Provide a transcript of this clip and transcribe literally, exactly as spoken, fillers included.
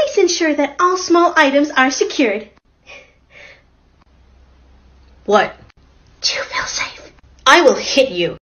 Please ensure that all small items are secured. What? Do you feel safe? I will hit you.